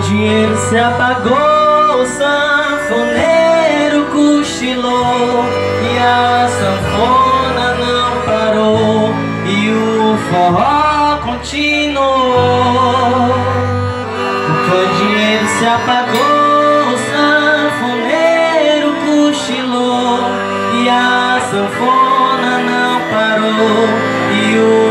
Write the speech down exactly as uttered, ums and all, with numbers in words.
candeeiro se apagou, o sanfoneiro cochilou e a sanfona não parou e o forró continuou. O candeeiro se apagou, o sanfoneiro cochilou e a sanfona não parou e o